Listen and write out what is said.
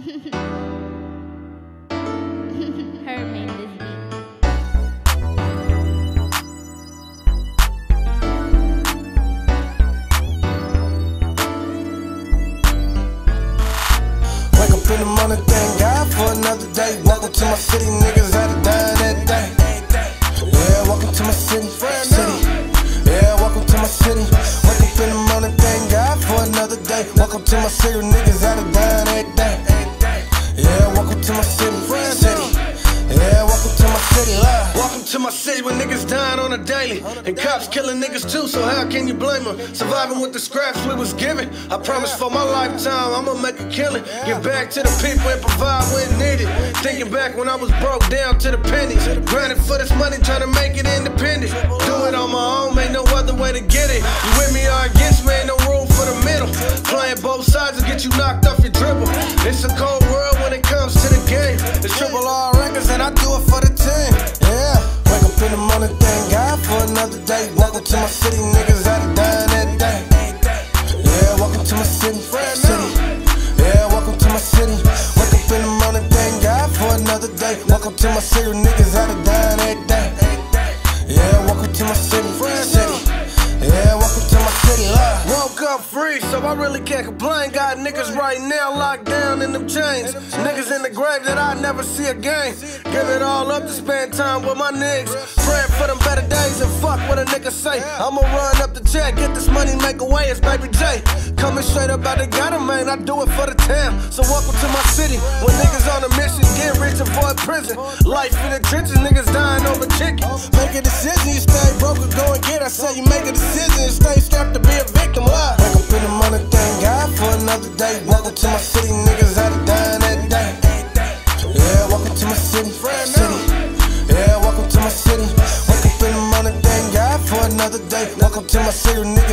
Her made this beat. Wake up in the morning, thank God for another day. Welcome to my city, niggas had to die that day. Yeah, welcome to my city. Yeah, welcome to my city. Wake up in the morning, thank God for another day. Welcome to my city, niggas had to die that day. Yeah, welcome to my city. Yeah, welcome to my city. Welcome to my city where niggas dying on a daily, and cops killing niggas too, so how can you blame them? Surviving with the scraps we was given. I promise for my lifetime I'ma make a killing. Give back to the people and provide when needed. Thinking back when I was broke down to the pennies, grinding for this money, trying to make it independent. Do it on my own, ain't no other way to get it. You with me or against me, ain't no room for the middle. Playing both sides will get you knocked off your dribble. It's a cold world when it comes to the game. It's Triple R Records and I do it for the team. Yeah, wake up in the morning, thank God for another day. Welcome to my city, niggas had to die that day. Yeah, welcome to my city. Yeah, welcome to my city. Wake up in the morning, thank God for another day. Welcome to my city, niggas had to die that day. Yeah, welcome to my city. Yeah, welcome to my city. Woke up free, so I really can't complain. Got niggas right now locked down in them chains. Niggas in the grave that I never see again. Give it all up to spend time with my niggas. Praying for them better days and fuck what a nigga say. I'ma run up the check, get this money, make a way, it's Baby J. Coming straight up out the gutter, man, I do it for the town. So welcome to my city, when niggas on a mission, get rich, avoid prison. Life in the trenches, niggas dying over chicken. Make a decision, you stay broke or go and get. I say you make a decision and stay strapped to be a victim. Wake up in the morning, thank God for another day. Welcome to my city, niggas had to die that day. Yeah, welcome to my city. Yeah, welcome to my city. Wake up in the morning, thank God for another day. Welcome to my city, niggas.